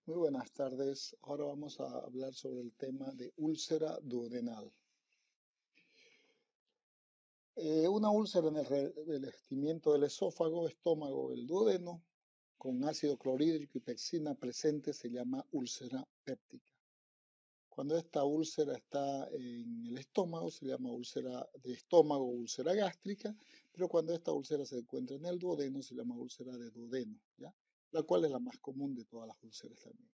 Muy buenas tardes. Ahora vamos a hablar sobre el tema de úlcera duodenal. Una úlcera en el revestimiento del esófago, estómago, el duodeno, con ácido clorhídrico y pectina presente, se llama úlcera péptica. Cuando esta úlcera está en el estómago, se llama úlcera de estómago o úlcera gástrica, pero cuando esta úlcera se encuentra en el duodeno, se llama úlcera de duodeno, ¿ya? La cual es la más común de todas las úlceras también.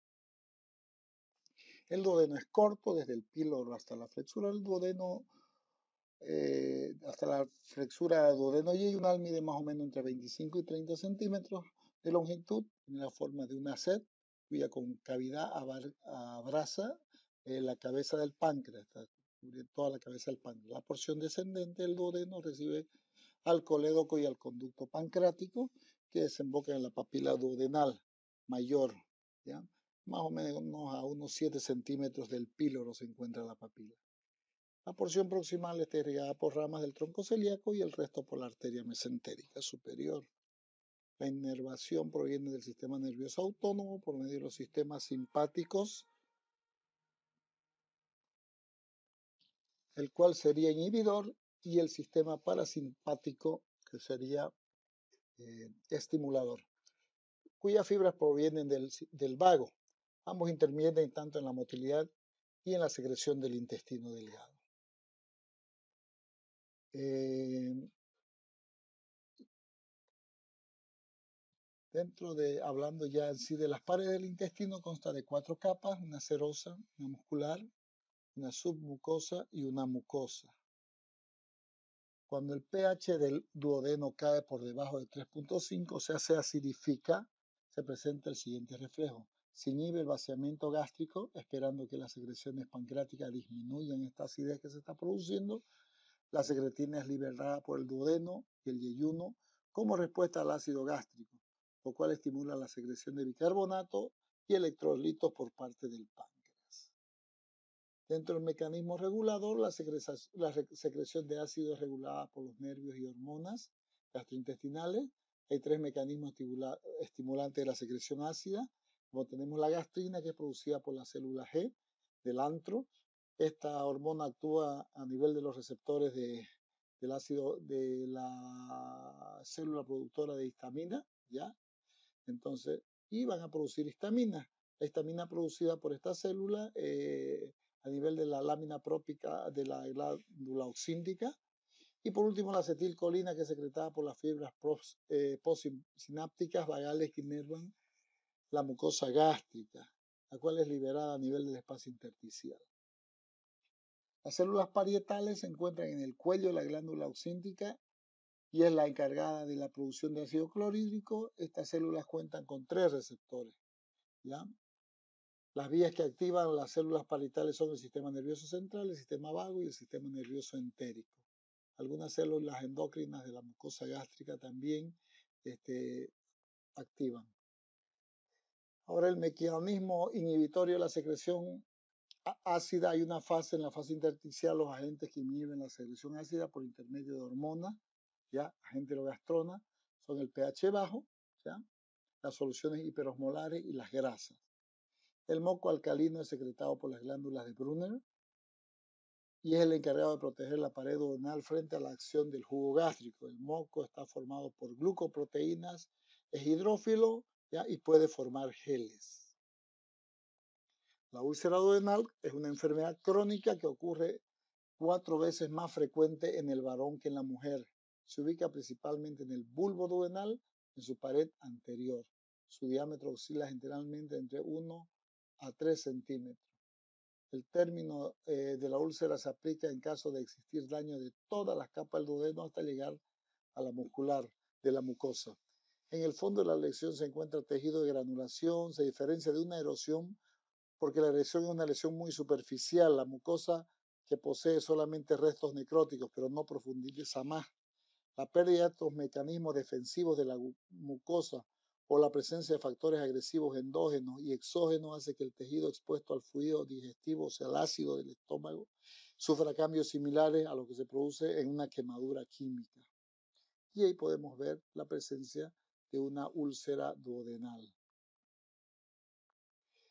El duodeno es corto, desde el píloro hasta la flexura del duodeno, hasta la flexura duodeno, y hay un almide más o menos entre 25 y 30 centímetros de longitud, en la forma de una sed, cuya concavidad abraza la cabeza del páncreas, toda la cabeza del páncreas. La porción descendente del duodeno recibe al colédoco y al conducto pancreático, que desemboca en la papila duodenal mayor, ¿ya? Más o menos a unos 7 centímetros del píloro se encuentra la papila. La porción proximal está irrigada por ramas del tronco celíaco y el resto por la arteria mesentérica superior. La inervación proviene del sistema nervioso autónomo por medio de los sistemas simpáticos, el cual sería inhibidor, y el sistema parasimpático, que sería estimulador, cuyas fibras provienen del vago. Ambos intervienen tanto en la motilidad y en la secreción del intestino delgado. Hablando ya en sí de las paredes del intestino, consta de 4 capas: una serosa, una muscular, una submucosa y una mucosa. Cuando el pH del duodeno cae por debajo de 3.5, o sea, se acidifica, se presenta el siguiente reflejo. Se inhibe el vaciamiento gástrico, esperando que las secreciones pancreáticas disminuyan esta acidez que se está produciendo. La secretina es liberada por el duodeno y el yeyuno como respuesta al ácido gástrico, lo cual estimula la secreción de bicarbonato y electrolitos por parte del páncreas. Dentro del mecanismo regulador, la secreción de ácido es regulada por los nervios y hormonas gastrointestinales. Hay 3 mecanismos estimulantes de la secreción ácida, como tenemos la gastrina, que es producida por la célula G del antro. Esta hormona actúa a nivel de los receptores del ácido de la célula productora de histamina, ¿ya? Entonces, y van a producir histamina. La histamina producida por esta célula a nivel de la lámina própica de la glándula oxíntica. Y por último, la acetilcolina, que es secretada por las fibras postsinápticas vagales que inervan la mucosa gástrica, la cual es liberada a nivel del espacio intersticial. Las células parietales se encuentran en el cuello de la glándula oxíntica y es la encargada de la producción de ácido clorhídrico. Estas células cuentan con 3 receptores, ¿ya? Las vías que activan las células parietales son el sistema nervioso central, el sistema vago y el sistema nervioso entérico. Algunas células endócrinas de la mucosa gástrica también activan. Ahora, el mecanismo inhibitorio de la secreción ácida. Hay una fase, en la fase intersticial, los agentes que inhiben la secreción ácida por intermedio de hormonas, ¿ya? Agente gastrona, son el pH bajo, ¿ya? Las soluciones hiperosmolares y las grasas. El moco alcalino es secretado por las glándulas de Brunner y es el encargado de proteger la pared duodenal frente a la acción del jugo gástrico. El moco está formado por glucoproteínas, es hidrófilo, ¿ya? Y puede formar geles. La úlcera duodenal es una enfermedad crónica que ocurre 4 veces más frecuente en el varón que en la mujer. Se ubica principalmente en el bulbo duodenal, en su pared anterior. Su diámetro oscila generalmente entre 1 a 3 centímetros. El término de la úlcera se aplica en caso de existir daño de todas las capas del duodeno hasta llegar a la muscular de la mucosa. En el fondo de la lesión se encuentra tejido de granulación. Se diferencia de una erosión porque la lesión es una lesión muy superficial. La mucosa que posee solamente restos necróticos, pero no profundiza más. La pérdida de estos mecanismos defensivos de la mucosa o la presencia de factores agresivos endógenos y exógenos hace que el tejido expuesto al fluido digestivo, o sea, al ácido del estómago, sufra cambios similares a lo que se produce en una quemadura química. Y ahí podemos ver la presencia de una úlcera duodenal.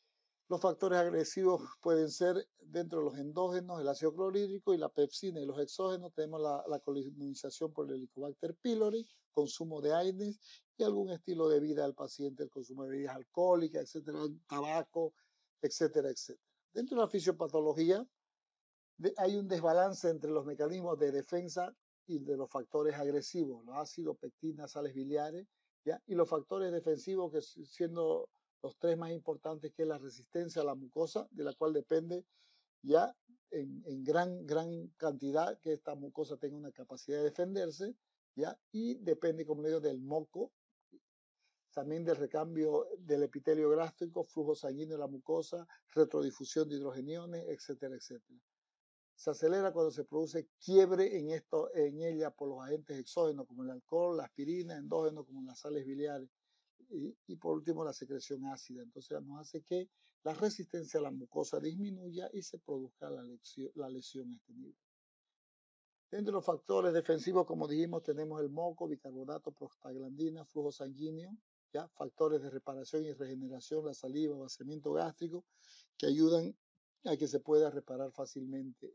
Los factores agresivos pueden ser dentro de los endógenos, el ácido clorhídrico y la pepsina, y los exógenos tenemos la colonización por el Helicobacter pylori, consumo de AINES y algún estilo de vida del paciente, el consumo de bebidas alcohólicas, etcétera, tabaco, etcétera, etcétera. Dentro de la fisiopatología hay un desbalance entre los mecanismos de defensa y de los factores agresivos, los ácidos, pectinas, sales biliares, ¿ya? Y los factores defensivos, que siendo los tres más importantes, que es la resistencia a la mucosa, de la cual depende ya en gran cantidad que esta mucosa tenga una capacidad de defenderse, ¿ya? Y depende, como le digo, del moco, también del recambio del epitelio gástrico, flujo sanguíneo de la mucosa, retrodifusión de hidrogeniones, etcétera, etcétera. Se acelera cuando se produce quiebre en ella por los agentes exógenos como el alcohol, la aspirina, endógenos como las sales biliares y por último la secreción ácida. Entonces nos hace que la resistencia a la mucosa disminuya y se produzca la lesión a este nivel. Dentro de los factores defensivos, como dijimos, tenemos el moco, bicarbonato, prostaglandina, flujo sanguíneo, ¿ya? Factores de reparación y regeneración, la saliva, vaciamiento gástrico, que ayudan a que se pueda reparar fácilmente.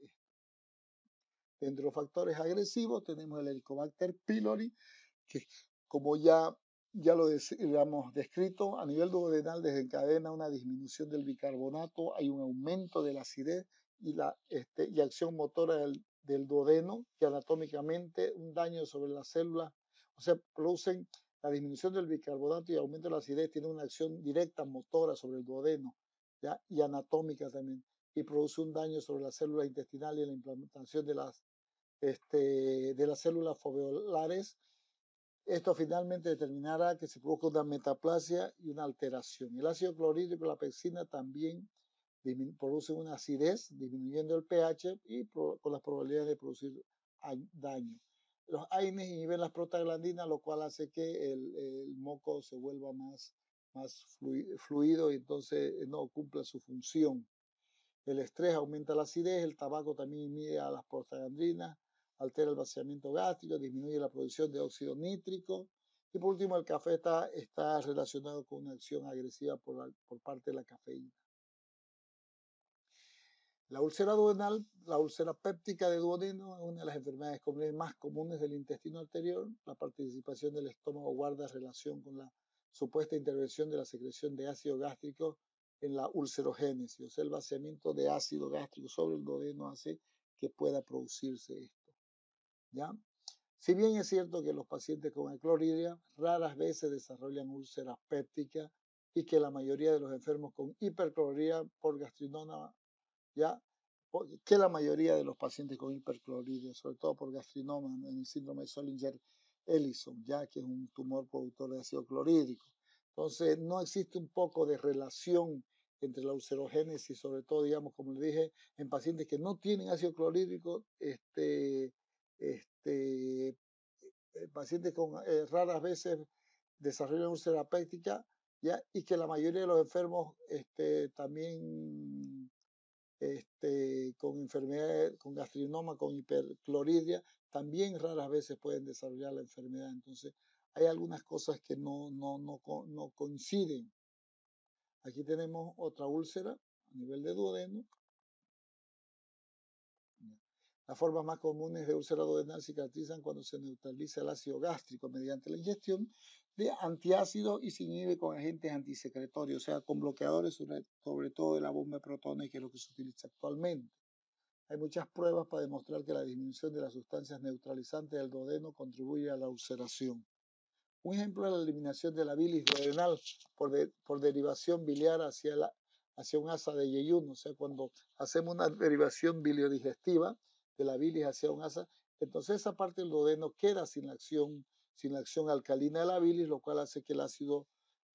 Dentro de los factores agresivos tenemos el Helicobacter pylori, que como ya lo habíamos descrito, a nivel duodenal desencadena una disminución del bicarbonato, hay un aumento de la acidez y acción motora del duodeno, que anatómicamente un daño sobre las células, o sea, producen la disminución del bicarbonato y aumento de la acidez, tiene una acción directa motora sobre el duodeno, ¿ya? Y anatómica también, y produce un daño sobre las células intestinales y la implantación de las células foveolares. Esto finalmente determinará que se produzca una metaplasia y una alteración. El ácido clorhídrico y la pectina también producen una acidez, disminuyendo el pH y con las probabilidades de producir daño. Los AINES inhiben las prostaglandinas, lo cual hace que el moco se vuelva más fluido y entonces no cumpla su función. El estrés aumenta la acidez, el tabaco también inhibe a las prostaglandinas, altera el vaciamiento gástrico, disminuye la producción de óxido nítrico. Y por último, el café está relacionado con una acción agresiva por parte de la cafeína. La úlcera duodenal, la úlcera péptica de duodeno, es una de las enfermedades más comunes del intestino anterior. La participación del estómago guarda relación con la supuesta intervención de la secreción de ácido gástrico en la ulcerogénesis, o sea, el vaciamiento de ácido gástrico sobre el duodeno hace que pueda producirse esto, ¿ya? Si bien es cierto que los pacientes con clorhidria raras veces desarrollan úlceras pépticas y que la mayoría de los enfermos con hiperclorhidria por gastrinoma, ¿ya? Que la mayoría de los pacientes con hiperclorhidria, sobre todo por gastrinoma, en el síndrome de Zollinger-Ellison, ya que es un tumor productor de ácido clorhídrico. Entonces, no existe un poco de relación entre la ulcerogénesis, sobre todo, digamos, como le dije, en pacientes que no tienen ácido clorhídrico, pacientes con raras veces desarrollan úlcera péptica, ¿ya? Y que la mayoría de los enfermos también con enfermedad, con gastrinoma, con hiperclorhidria, también raras veces pueden desarrollar la enfermedad. Entonces, hay algunas cosas que no coinciden. Aquí tenemos otra úlcera a nivel de duodeno. Las formas más comunes de úlcera duodenal cicatrizan cuando se neutraliza el ácido gástrico mediante la ingestión de antiácidos y se inhibe con agentes antisecretorios, o sea, con bloqueadores, sobre todo de la bomba de protones, que es lo que se utiliza actualmente. Hay muchas pruebas para demostrar que la disminución de las sustancias neutralizantes del duodeno contribuye a la ulceración. Un ejemplo es la eliminación de la bilis duodenal por derivación biliar hacia un asa de yeyuno, o sea, cuando hacemos una derivación biliodigestiva de la bilis hacia un asa, entonces esa parte del duodeno queda sin la acción alcalina de la bilis, lo cual hace que el ácido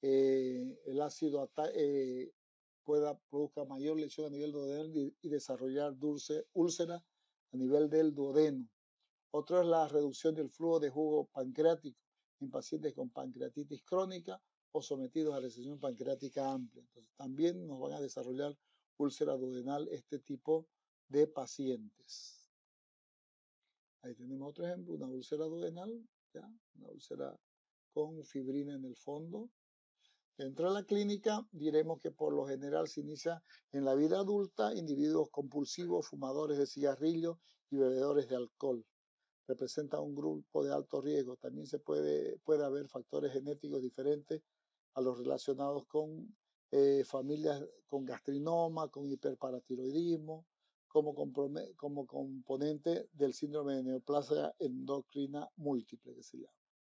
produzca mayor lesión a nivel duodenal y desarrollar úlcera a nivel del duodeno. Otro es la reducción del flujo de jugo pancreático en pacientes con pancreatitis crónica o sometidos a resección pancreática amplia. Entonces, también nos van a desarrollar úlcera duodenal este tipo de pacientes. Ahí tenemos otro ejemplo, una úlcera duodenal, ¿ya? Una úlcera con fibrina en el fondo. Dentro de la clínica diremos que por lo general se inicia en la vida adulta individuos compulsivos, fumadores de cigarrillos y bebedores de alcohol. Representa un grupo de alto riesgo. También puede haber factores genéticos diferentes a los relacionados con familias con gastrinoma, con hiperparatiroidismo, como componente del síndrome de neoplasia endocrina múltiple, que se llama.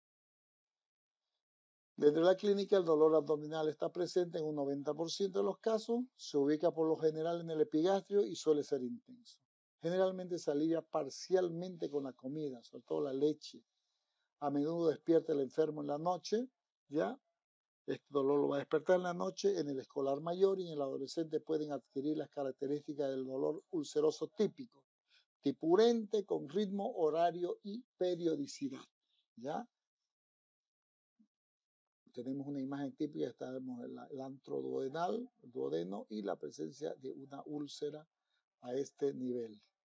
Dentro de la clínica, el dolor abdominal está presente en un 90% de los casos, se ubica por lo general en el epigastrio y suele ser intenso. Generalmente se alivia parcialmente con la comida, sobre todo la leche. A menudo despierta el enfermo en la noche, ¿ya? Este dolor lo va a despertar en la noche. En el escolar mayor y en el adolescente pueden adquirir las características del dolor ulceroso típico, tipurente, con ritmo, horario y periodicidad, ¿ya? Tenemos una imagen típica, estamos en el antro duodenal, el duodeno, y la presencia de una úlcera a este nivel.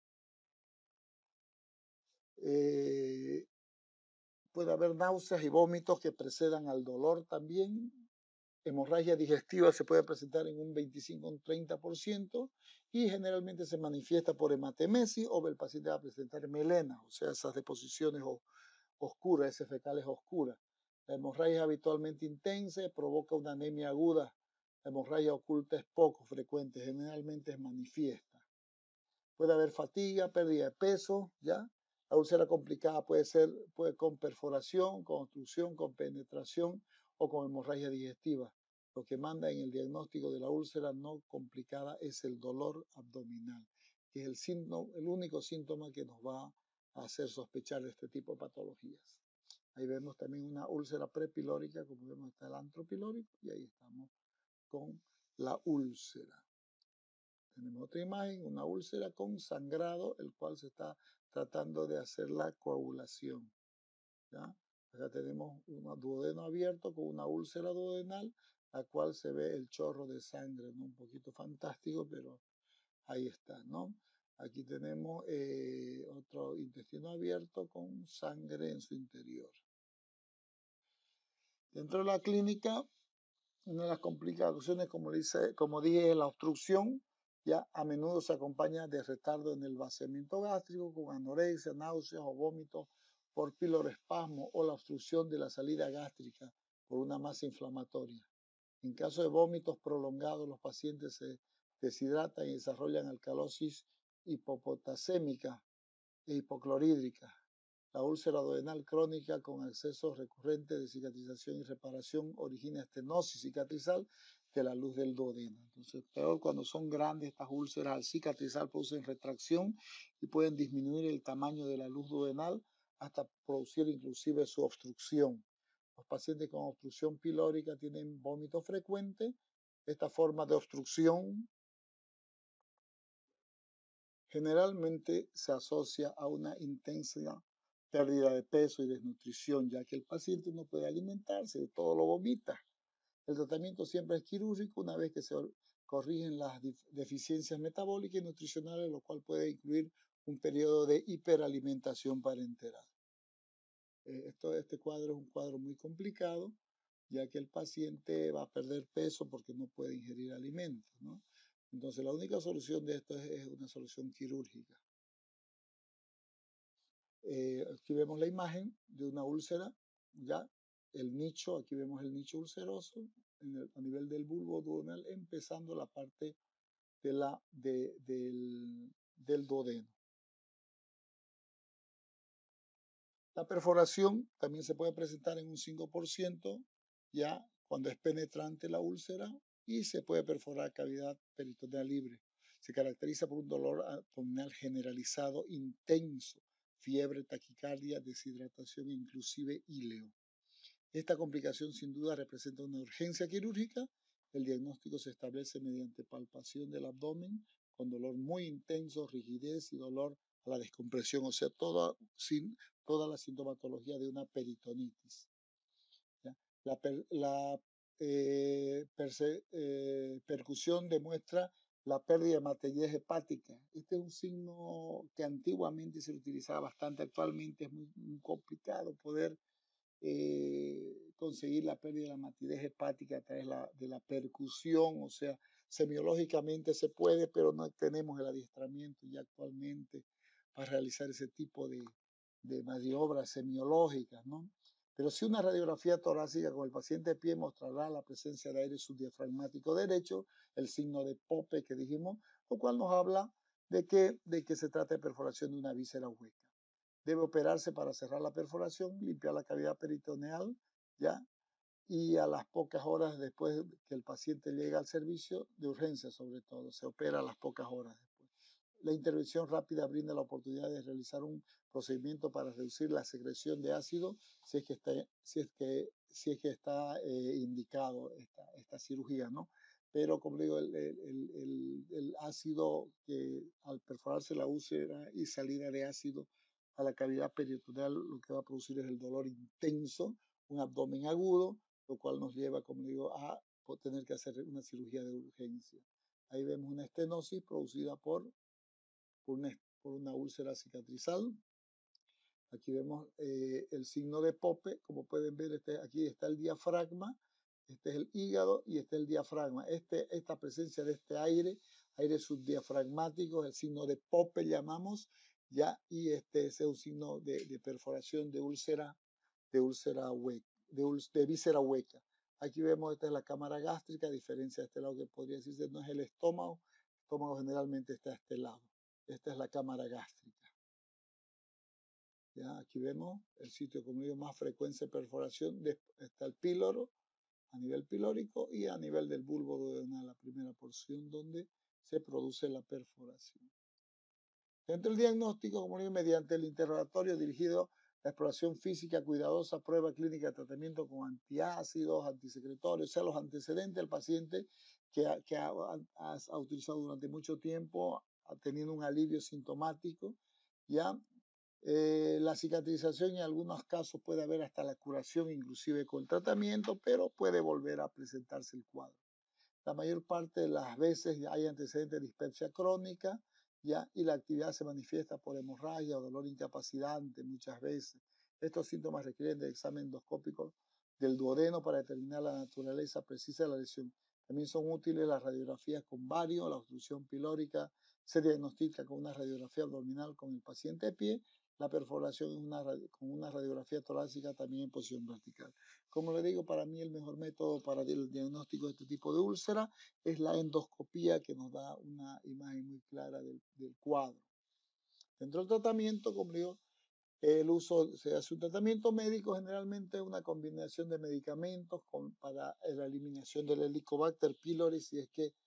Puede haber náuseas y vómitos que precedan al dolor también. Hemorragia digestiva se puede presentar en un 25 o un 30% y generalmente se manifiesta por hematemesis o el paciente va a presentar melena, o sea, esas deposiciones oscuras, esas fecales oscuras. La hemorragia es habitualmente intensa y provoca una anemia aguda. La hemorragia oculta es poco frecuente, generalmente es manifiesta. Puede haber fatiga, pérdida de peso, ¿ya? La úlcera complicada puede con perforación, con obstrucción, con penetración o con hemorragia digestiva. Lo que manda en el diagnóstico de la úlcera no complicada es el dolor abdominal, que es el único síntoma que nos va a hacer sospechar de este tipo de patologías. Ahí vemos también una úlcera prepilórica, como vemos está el antro pilórico, y ahí estamos con la úlcera. Tenemos otra imagen, una úlcera con sangrado, el cual se está tratando de hacer la coagulación, ¿ya? Acá tenemos un duodeno abierto con una úlcera duodenal, la cual se ve el chorro de sangre, ¿no? Un poquito fantástico, pero ahí está, ¿no? Aquí tenemos otro intestino abierto con sangre en su interior. Dentro de la clínica, una de las complicaciones, como dije, es la obstrucción. Ya a menudo se acompaña de retardo en el vaciamiento gástrico con anorexia, náuseas o vómitos por piloespasmo o la obstrucción de la salida gástrica por una masa inflamatoria. En caso de vómitos prolongados, los pacientes se deshidratan y desarrollan alcalosis hipopotasémica e hipoclorhídrica. La úlcera duodenal crónica con accesos recurrentes de cicatrización y reparación origina estenosis cicatrizal de la luz del duodeno. Entonces, peor cuando son grandes estas úlceras, al cicatrizar producen retracción y pueden disminuir el tamaño de la luz duodenal hasta producir inclusive su obstrucción. Los pacientes con obstrucción pilórica tienen vómito frecuente. Esta forma de obstrucción generalmente se asocia a una intensa pérdida de peso y desnutrición, ya que el paciente no puede alimentarse, todo lo vomita. El tratamiento siempre es quirúrgico una vez que se corrigen las deficiencias metabólicas y nutricionales, lo cual puede incluir un periodo de hiperalimentación parenteral. Este cuadro es un cuadro muy complicado, ya que el paciente va a perder peso porque no puede ingerir alimentos, ¿no? Entonces, la única solución de esto es una solución quirúrgica. Aquí vemos la imagen de una úlcera, ya el nicho, aquí vemos el nicho ulceroso a nivel del bulbo duodenal, empezando la parte del duodeno. La perforación también se puede presentar en un 5%, ya cuando es penetrante la úlcera, y se puede perforar cavidad peritoneal libre. Se caracteriza por un dolor abdominal generalizado intenso, fiebre, taquicardia, deshidratación e inclusive íleo. Esta complicación sin duda representa una urgencia quirúrgica. El diagnóstico se establece mediante palpación del abdomen con dolor muy intenso, rigidez y dolor a la descompresión, o sea, toda la sintomatología de una peritonitis. ¿Ya? La percusión demuestra la pérdida de material hepática. Este es un signo que antiguamente se utilizaba bastante, actualmente es muy complicado poder conseguir la pérdida de la matidez hepática a través de la percusión, o sea, semiológicamente se puede, pero no tenemos el adiestramiento ya actualmente para realizar ese tipo de maniobras semiológicas, ¿no? Pero sí una radiografía torácica con el paciente de pie mostrará la presencia de aire subdiafragmático derecho, el signo de Pope que dijimos, lo cual nos habla de que se trata de perforación de una víscera hueca. Debe operarse para cerrar la perforación, limpiar la cavidad peritoneal, ¿ya? Y a las pocas horas después que el paciente llega al servicio, de urgencia sobre todo, se opera a las pocas horas después. La intervención rápida brinda la oportunidad de realizar un procedimiento para reducir la secreción de ácido si es que está indicado esta cirugía, ¿no? Pero como digo, el ácido que al perforarse la úlcera y salida de ácido a la cavidad peritoneal lo que va a producir es el dolor intenso, un abdomen agudo, lo cual nos lleva, como digo, a tener que hacer una cirugía de urgencia. Ahí vemos una estenosis producida por una úlcera cicatrizal. Aquí vemos el signo de Pope, como pueden ver, aquí está el diafragma, este es el hígado y este es el diafragma. Esta presencia de este aire subdiafragmático, el signo de Pope llamamos, ya, y este es un signo de perforación de úlcera hueca, de víscera hueca. Aquí vemos, esta es la cámara gástrica, a diferencia de este lado que podría decirse no es el estómago generalmente está a este lado. Esta es la cámara gástrica. ¿Ya? Aquí vemos el sitio como digo, más frecuencia de perforación, está el píloro, a nivel pilórico y a nivel del bulbo duodenal, la primera porción donde se produce la perforación. Dentro del diagnóstico, como digo, mediante el interrogatorio dirigido la exploración física cuidadosa, prueba clínica de tratamiento con antiácidos, antisecretorios, o sea, los antecedentes del paciente que ha utilizado durante mucho tiempo, ha tenido un alivio sintomático, ya la cicatrización en algunos casos puede haber hasta la curación, inclusive con tratamiento, pero puede volver a presentarse el cuadro. La mayor parte de las veces hay antecedentes de dispepsia crónica, ¿ya? Y la actividad se manifiesta por hemorragia o dolor incapacitante muchas veces. Estos síntomas requieren de examen endoscópico del duodeno para determinar la naturaleza precisa de la lesión. También son útiles las radiografías con bario, la obstrucción pilórica se diagnostica con una radiografía abdominal con el paciente de pie, la perforación con una radiografía torácica también en posición vertical. Como le digo, para mí el mejor método para el diagnóstico de este tipo de úlcera es la endoscopía, que nos da una imagen muy clara del cuadro. Dentro del tratamiento, como digo, se hace un tratamiento médico, generalmente una combinación de medicamentos para la eliminación del Helicobacter pylori si es que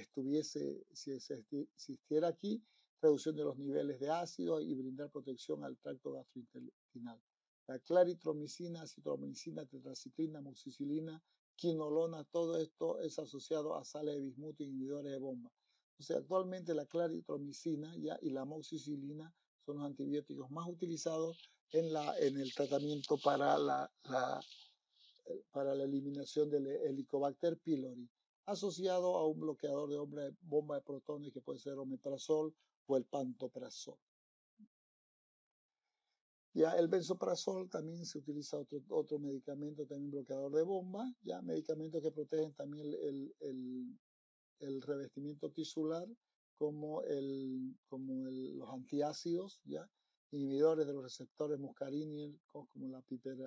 existiera aquí, reducción de los niveles de ácido y brindar protección al tracto gastrointestinal. La claritromicina, citromicina, tetraciclina, amoxicilina, quinolona, todo esto es asociado a sales de bismuto e inhibidores de bomba. O sea, actualmente la claritromicina y la amoxicilina son los antibióticos más utilizados en el tratamiento para la eliminación del Helicobacter pylori, asociado a un bloqueador de bomba de protones que puede ser omeprazol o el pantoprazol. Ya el benzoprazol también se utiliza otro medicamento, también bloqueador de bomba, ya medicamentos que protegen también el revestimiento tisular como los antiácidos, ¿ya? Inhibidores de los receptores muscarínicos como la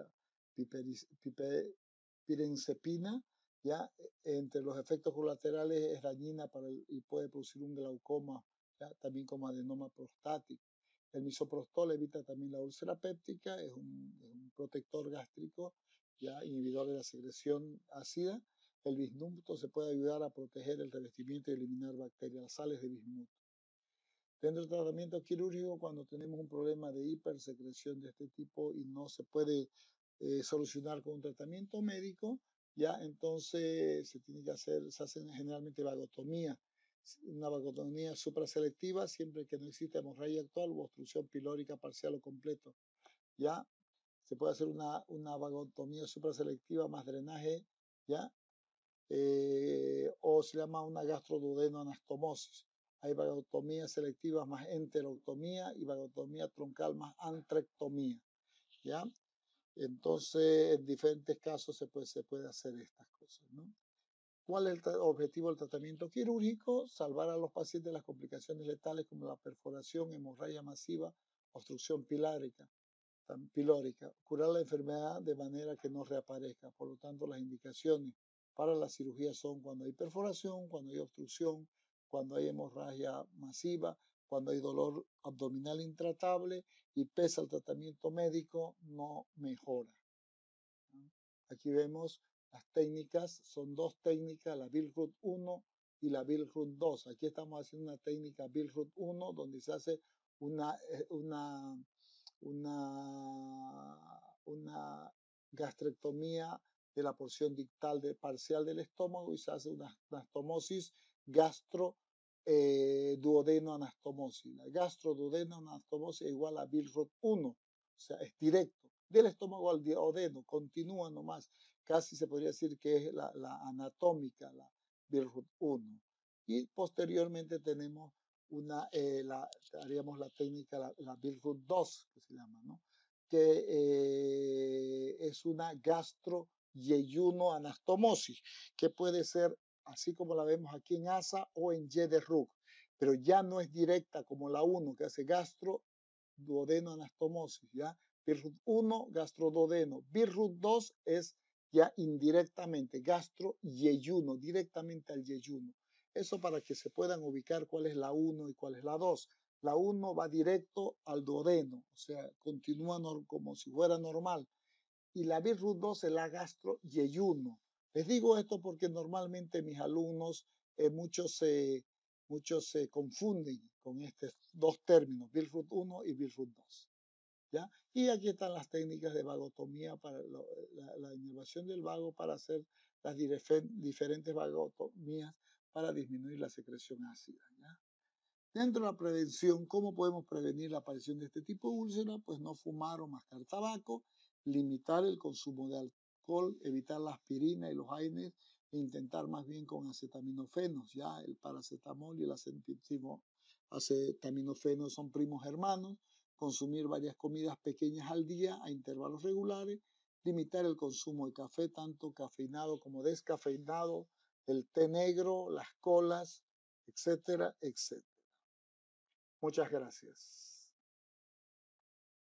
pirenzepina, ¿ya? Entre los efectos colaterales es dañina y puede producir un glaucoma, ¿ya? También como adenoma prostático. El misoprostol evita también la úlcera péptica, es un protector gástrico, ¿ya? Inhibidor de la secreción ácida. El bismuto se puede ayudar a proteger el revestimiento y eliminar bacterias, sales de bismuto. Dentro del tratamiento quirúrgico, cuando tenemos un problema de hipersecreción de este tipo y no se puede solucionar con un tratamiento médico, ya entonces se hace generalmente vagotomía, una vagotomía supraselectiva siempre que no exista hemorragia actual u obstrucción pilórica parcial o completo. Ya se puede hacer una vagotomía supraselectiva más drenaje, ya o se llama una gastroduodenoanastomosis. Hay vagotomías selectivas más enteroctomía y vagotomía troncal más antrectomía, ¿ya? Entonces, en diferentes casos se puede hacer estas cosas, ¿no? ¿Cuál es el objetivo del tratamiento quirúrgico? Salvar a los pacientes de las complicaciones letales como la perforación, hemorragia masiva, obstrucción pilórica, curar la enfermedad de manera que no reaparezca. Por lo tanto, las indicaciones para la cirugía son cuando hay perforación, cuando hay obstrucción, cuando hay hemorragia masiva, cuando hay dolor abdominal intratable y pese al tratamiento médico no mejora. Aquí vemos las técnicas, son dos técnicas, la Billroth 1 y la Billroth 2. Aquí estamos haciendo una técnica Billroth 1 donde se hace una, una una gastrectomía de la porción dictal parcial del estómago y se hace una anastomosis gastro duodenoanastomosis. La gastroduodenoanastomosis es igual a Billroth 1, o sea, es directo, del estómago al duodeno, continúa nomás, casi se podría decir que es la anatómica, la Billroth 1. Y posteriormente tenemos haríamos la técnica, la Billroth 2, que se llama, ¿no? Que es una gastro-yeyuno-anastomosis, que puede ser así como la vemos aquí en ASA o en Y de Roux, pero ya no es directa como la 1, que hace gastro-duodeno-anastomosis, ¿ya? Billroth 1, gastro-duodeno. Billroth 2 es ya indirectamente, gastro-yeyuno, directamente al yeyuno. Eso para que se puedan ubicar cuál es la 1 y cuál es la 2. La 1 va directo al duodeno, o sea, continúa como si fuera normal. Y la Billroth 2 es la gastro-yeyuno. Les digo esto porque normalmente mis alumnos, muchos se confunden con estos dos términos, Billroth 1 y Billroth 2. ¿Ya? Y aquí están las técnicas de vagotomía para la inervación del vago para hacer las diferentes vagotomías para disminuir la secreción ácida. ¿Ya? Dentro de la prevención, ¿cómo podemos prevenir la aparición de este tipo de úlcera? Pues no fumar o mascar tabaco, limitar el consumo de alcohol, evitar la aspirina y los AINES e intentar más bien con acetaminofenos, ya el paracetamol y el acetaminofeno son primos hermanos, consumir varias comidas pequeñas al día a intervalos regulares, limitar el consumo de café, tanto cafeinado como descafeinado, el té negro, las colas, etcétera, etcétera. Muchas gracias.